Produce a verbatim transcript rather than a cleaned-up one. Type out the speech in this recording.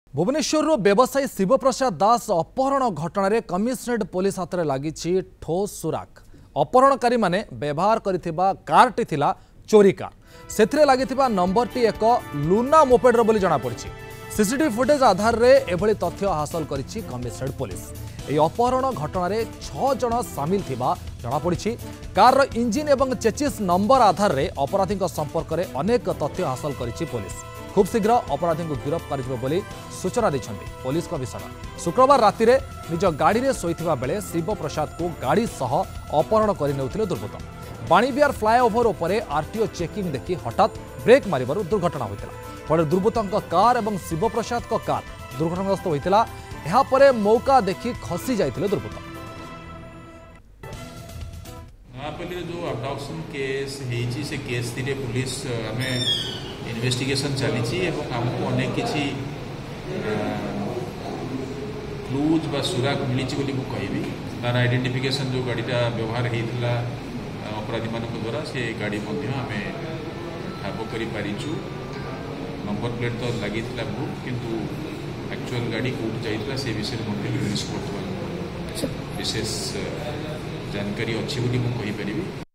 भुवनेश्वर व्यवसायी शिवप्रसाद दास अपहरण घटना कमिशनरेट पुलिस हाथ में लगी ठोस सुराग। अपहरणकारी माने व्यवहार करथिबा कारटी थिला चोरी कार। सेथिरे लागिथिबा नंबरटी एक लुना मोपेडर बोली जଣା पड़छि। सीसीटीवी फुटेज आधार रे एभली तथ्य हासिल करिछि कमिशनरेट पुलिस। एही अपहरण घटना रे छह जण शामिल थिबा जଣା पड़छि। कार रो इंजिन एवं चेचिस नंबर आधार रे अपराधी संपर्क में अनेक तथ्य हासिल करिछि पुलिस। खूब शीघ्र अपराधी को गिरफ्त कर सूचना देते पुलिस कमिशनर। शुक्रवार राति रे निज गाड़ी रे शोइथिबा बेले शिवप्रसाद को गाड़ी सह अपहरण कर नेउथिले दुर्बृत्त। बाणीविहार फ्लाईओवर उपरे आरटीओ चेकिंग देखि हठात ब्रेक मारिबारु दुर्घटना होइतिला। फल दुर्बृत्तों कार और शिवप्रसाद को कार दुर्घटनाग्रस्त होइतिला। एहा परे मौका देखि खसी जाइतिले दुर्बृत्त। जो अबडक्शन केस हेची से केस थी पुलिस आमे इन्वेस्टिगेशन चली आमको अनेक किसी क्लूज बा सुराग मिली कहि तार आइडेंटिफिकेशन जो गाड़ीटा व्यवहार होता अपराधी मान द्वारा से गाड़ी आम ठाप कर नंबर प्लेट तो लगी बुक किंतु एक्चुअल गाड़ी कौट जाइए से विषय में पुलिस विशेष जानकारी अच्छी बोली मुझे कहीपरि।